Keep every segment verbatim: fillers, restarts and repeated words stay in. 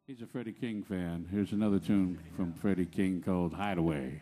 He's a Freddie King fan. Here's another tune from Freddie King called Hideaway.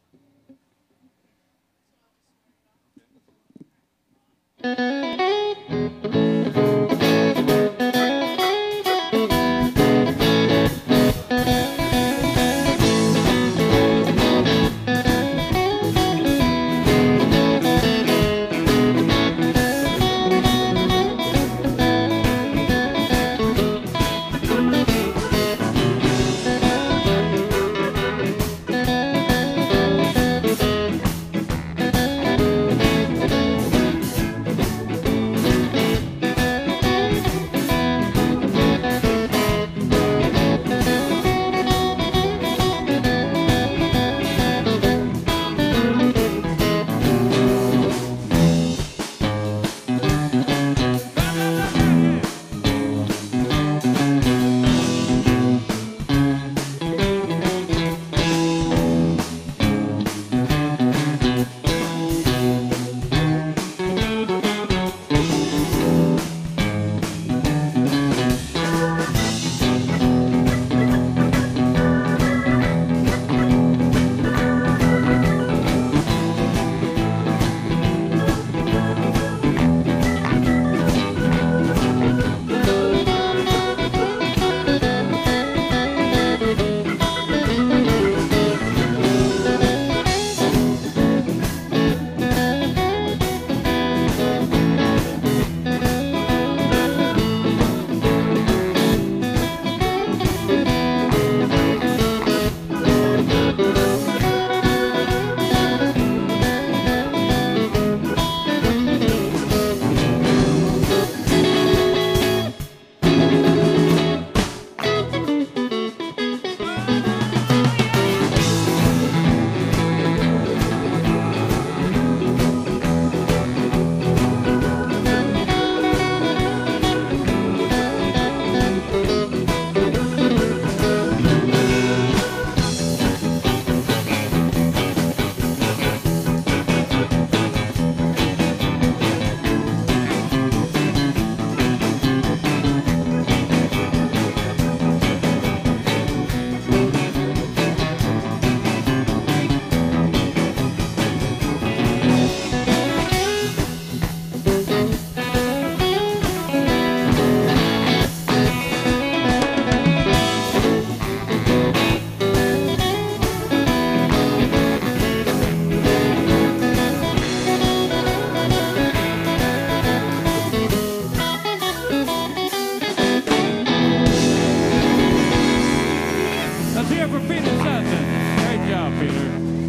Let's hear it for Peter Sutton. Great job, Peter.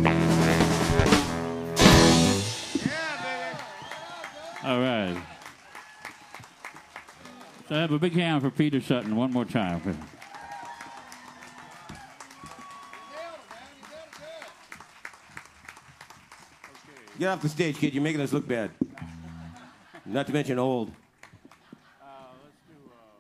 Yeah, baby. All right. So have a big hand for Peter Sutton one more time. Get off the stage, kid. You're making us look bad. Not to mention old.